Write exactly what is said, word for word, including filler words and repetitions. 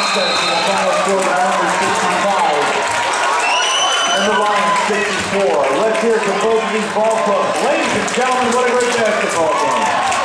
contest in the final score by number sixty-five and the Lions sixty-four. Let's hear it from both of these ball clubs. Ladies and gentlemen, what a great basketball game.